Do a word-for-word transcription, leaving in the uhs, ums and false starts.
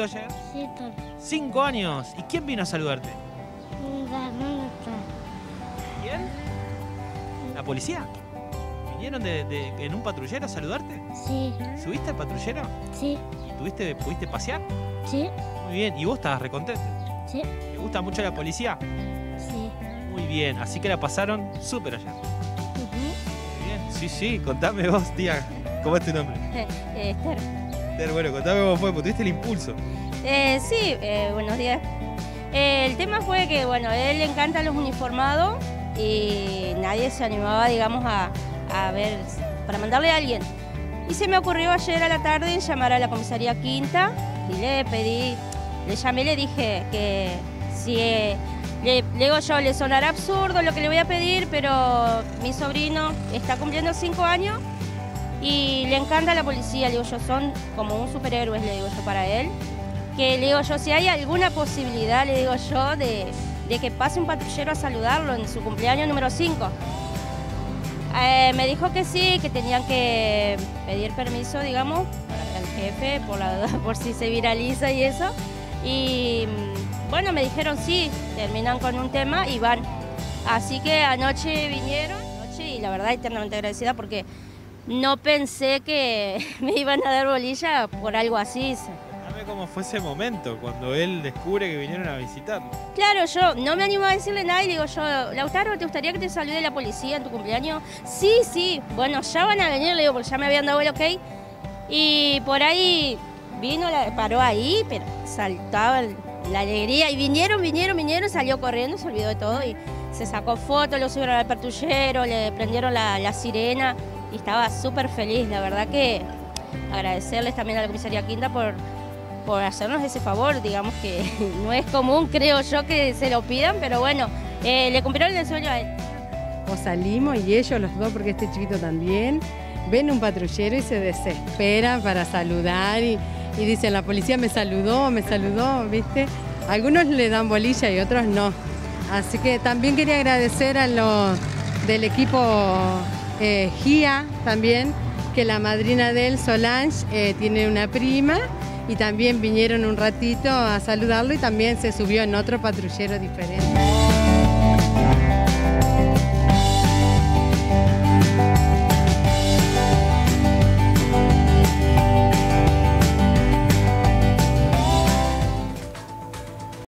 ayer? Sí, todo. Cinco años. ¿Y quién vino a saludarte? La hermana está. ¿Quién? ¿La policía? ¿Vinieron de, de- en un patrullero a saludarte? Sí, ¿Subiste al patrullero? sí, ¿Y tuviste, pudiste pasear? sí, Muy bien. ¿Y vos estabas recontento? sí, ¿Te gusta mucho la policía? sí. Muy bien. Así que la pasaron súper ayer. Ujú. Muy bien. Sí, sí. Contame vos, tía. ¿Cómo es tu nombre? Eh, Esther. Esther, bueno, contame cómo fue, porque tuviste el impulso. Eh, sí, eh, buenos días. Eh, el tema fue que, bueno, a él le encantan los uniformados y nadie se animaba, digamos, a, a ver, para mandarle a alguien. Y se me ocurrió ayer a la tarde en llamar a la comisaría Quinta y le pedí, le llamé y le dije que si, eh, le, le digo yo, le sonará absurdo lo que le voy a pedir, pero mi sobrino está cumpliendo cinco años y le encanta la policía, le digo yo, son como un superhéroe, le digo yo, para él. Que le digo yo, si hay alguna posibilidad, le digo yo, de, de que pase un patrullero a saludarlo en su cumpleaños número cinco. Eh, me dijo que sí, que tenían que pedir permiso, digamos, para el jefe, por, la, por si se viraliza y eso. Y bueno, me dijeron sí, terminan con un tema y van. Así que anoche vinieron, anoche, y la verdad eternamente agradecida porque no pensé que me iban a dar bolilla por algo así. Contame cómo fue ese momento, cuando él descubre que vinieron a visitarlo. Claro, yo no me animo a decirle nada y digo yo, Lautaro, ¿te gustaría que te salude la policía en tu cumpleaños? Sí, sí, bueno, ya van a venir, le digo, porque ya me habían dado el ok. Y por ahí vino, la- paró ahí, pero saltaba el- la alegría. Y vinieron, vinieron, vinieron, salió corriendo, se olvidó de todo y se sacó fotos, lo subieron al patrullero, le prendieron la, la sirena y estaba súper feliz. La verdad que agradecerles también a la comisaría Quinta por... por hacernos ese favor, digamos que no es común, creo yo, que se lo pidan, pero bueno, eh, le cumplieron el sueño a él. O salimos y ellos los dos, porque este chiquito también, ven un patrullero y se desesperan para saludar y, y dicen, la policía me saludó, me saludó, ¿viste? Algunos le dan bolilla y otros no. Así que también quería agradecer a los del equipo eh, G I A también, que la madrina de él, Solange, eh, tiene una prima y también vinieron un ratito a saludarlo y también se subió en otro patrullero diferente.